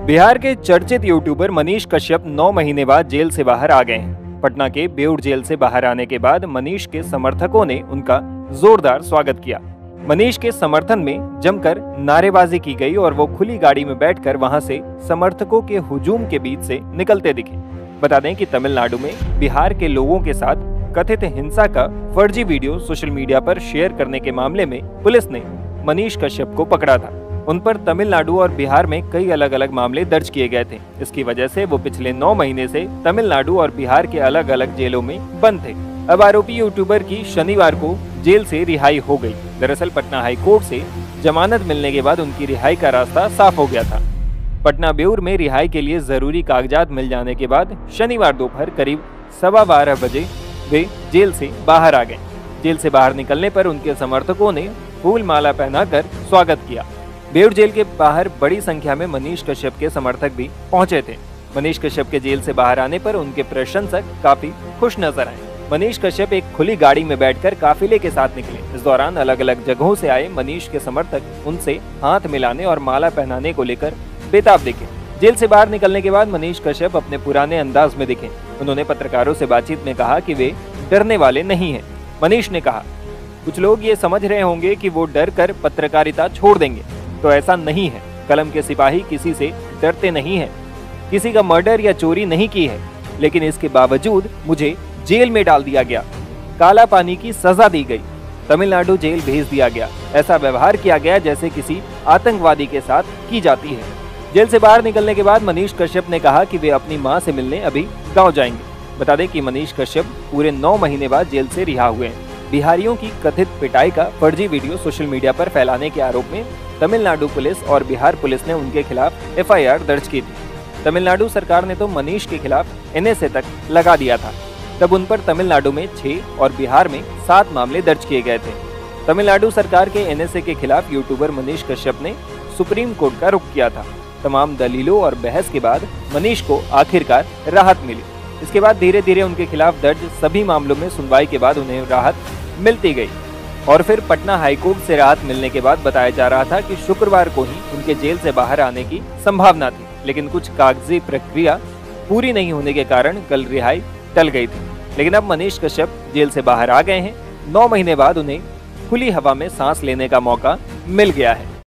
बिहार के चर्चित यूट्यूबर मनीष कश्यप 9 महीने बाद जेल से बाहर आ गए हैं। पटना के बेउर जेल से बाहर आने के बाद मनीष के समर्थकों ने उनका जोरदार स्वागत किया। मनीष के समर्थन में जमकर नारेबाजी की गई और वो खुली गाड़ी में बैठकर वहां से समर्थकों के हुजूम के बीच से निकलते दिखे। बता दें कि तमिलनाडु में बिहार के लोगों के साथ कथित हिंसा का फर्जी वीडियो सोशल मीडिया पर शेयर करने के मामले में पुलिस ने मनीष कश्यप को पकड़ा था। उन पर तमिलनाडु और बिहार में कई अलग अलग मामले दर्ज किए गए थे। इसकी वजह से वो पिछले 9 महीने से तमिलनाडु और बिहार के अलग अलग जेलों में बंद थे। अब आरोपी यूट्यूबर की शनिवार को जेल से रिहाई हो गई। दरअसल पटना हाई कोर्ट से जमानत मिलने के बाद उनकी रिहाई का रास्ता साफ हो गया था। पटना बेउर में रिहाई के लिए जरूरी कागजात मिल जाने के बाद शनिवार दोपहर करीब 12:15 बजे वे जेल से बाहर आ गए। जेल से बाहर निकलने पर उनके समर्थकों ने फूल माला पहनाकर स्वागत किया। बेउर जेल के बाहर बड़ी संख्या में मनीष कश्यप के समर्थक भी पहुंचे थे। मनीष कश्यप के जेल से बाहर आने पर उनके प्रशंसक काफी खुश नजर आए। मनीष कश्यप एक खुली गाड़ी में बैठकर काफिले के साथ निकले। इस दौरान अलग अलग जगहों से आए मनीष के समर्थक उनसे हाथ मिलाने और माला पहनाने को लेकर बेताब दिखे। जेल से बाहर निकलने के बाद मनीष कश्यप अपने पुराने अंदाज में दिखे। उन्होंने पत्रकारों से बातचीत में कहा कि वे डरने वाले नहीं हैं। मनीष ने कहा, कुछ लोग ये समझ रहे होंगे कि वो डर कर पत्रकारिता छोड़ देंगे, तो ऐसा नहीं है। कलम के सिपाही किसी से डरते नहीं हैं। किसी का मर्डर या चोरी नहीं की है, लेकिन इसके बावजूद मुझे जेल में डाल दिया गया। काला पानी की सजा दी गई। तमिलनाडु जेल भेज दिया गया। ऐसा व्यवहार किया गया जैसे किसी आतंकवादी के साथ की जाती है। जेल से बाहर निकलने के बाद मनीष कश्यप ने कहा कि वे अपनी मां से मिलने अभी गांव जाएंगे। बता दें कि मनीष कश्यप पूरे 9 महीने बाद जेल से रिहा हुए हैं। बिहारियों की कथित पिटाई का फर्जी वीडियो सोशल मीडिया पर फैलाने के आरोप में तमिलनाडु पुलिस और बिहार पुलिस ने उनके खिलाफ एफआईआर दर्ज की थी। तमिलनाडु सरकार ने तो मनीष के खिलाफ एनएसए तक लगा दिया था। तब उन पर तमिलनाडु में 6 और बिहार में 7 मामले दर्ज किए गए थे। तमिलनाडु सरकार के एनएसए के खिलाफ यूट्यूबर मनीष कश्यप ने सुप्रीम कोर्ट का रुख किया था। तमाम दलीलों और बहस के बाद मनीष को आखिरकार राहत मिली। इसके बाद धीरे धीरे उनके खिलाफ दर्ज सभी मामलों में सुनवाई के बाद उन्हें राहत मिलती गई और फिर पटना हाईकोर्ट से राहत मिलने के बाद बताया जा रहा था कि शुक्रवार को ही उनके जेल से बाहर आने की संभावना थी, लेकिन कुछ कागजी प्रक्रिया पूरी नहीं होने के कारण कल रिहाई टल गई थी। लेकिन अब मनीष कश्यप जेल से बाहर आ गए हैं। 9 महीने बाद उन्हें खुली हवा में सांस लेने का मौका मिल गया है।